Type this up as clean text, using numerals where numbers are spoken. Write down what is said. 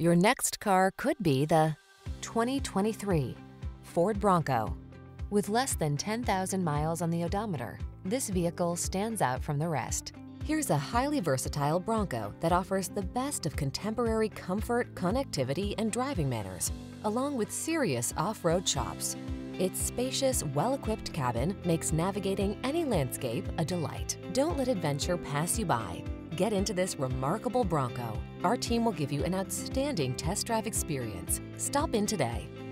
Your next car could be the 2023 Ford Bronco. With less than 10,000 miles on the odometer, this vehicle stands out from the rest. Here's a highly versatile Bronco that offers the best of contemporary comfort, connectivity, and driving manners, along with serious off-road chops. Its spacious, well-equipped cabin makes navigating any landscape a delight. Don't let adventure pass you by. Get into this remarkable Bronco. Our team will give you an outstanding test drive experience. Stop in today.